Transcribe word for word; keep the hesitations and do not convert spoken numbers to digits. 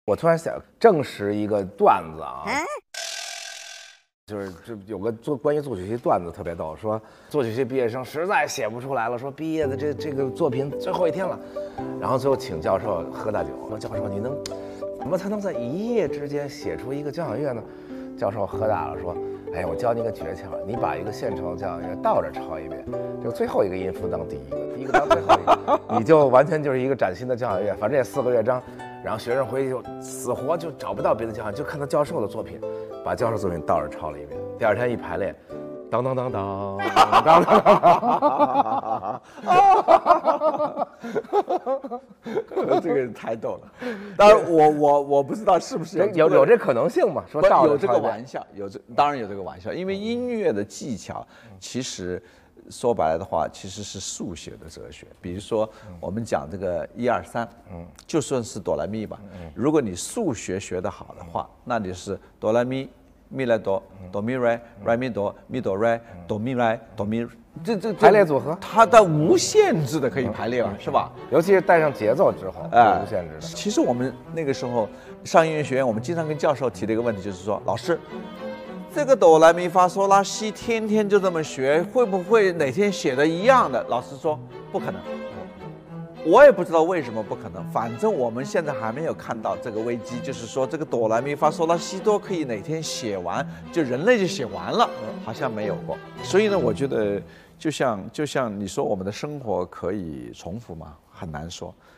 我突然想证实一个段子啊，就是这有个做关于作曲系段子特别逗，说作曲系毕业生实在写不出来了，说毕业的这这个作品最后一天了，然后最后请教授喝大酒，说教授你能怎么才能在一夜之间写出一个交响乐呢？教授喝大了说，哎呀，我教你一个诀窍，你把一个现成交响乐倒着抄一遍，就最后一个音符当第一个，第一个当最后一个，你就完全就是一个崭新的交响乐，反正也四个乐章。然后学生回去就死活就找不到别的交响，就看到教授的作品，把教授作品倒着抄了一遍。第二天一排练，当当当当当当当， 这个太逗了。当然我，我我我不知道是不是有有有这可能性吗？说倒着有这个玩笑，有这当然有这个玩笑，因为音乐的技巧其实。说白了的话，其实是数学的哲学。比如说，我们讲这个一二三，嗯，就算是哆来咪吧，嗯，如果你数学学得好的话，那你是哆来咪，咪来哆，哆咪来，来咪哆，咪哆来，哆咪来，哆咪，这这排列组合， 它的无限制的可以排列了，是吧？ 尤其是带上节奏之后，哎，无限制的。 其实我们那个时候上音乐学院，我们经常跟教授提的一个问题就是说，老师。这个哆来咪发嗦拉西天天就这么学，会不会哪天写的一样的？老师说不可能，我也不知道为什么不可能。反正我们现在还没有看到这个危机，就是说这个哆来咪发嗦拉西哆可以哪天写完，就人类就写完了，好像没有过。所以呢，我觉得就像就像你说，我们的生活可以重复吗？很难说。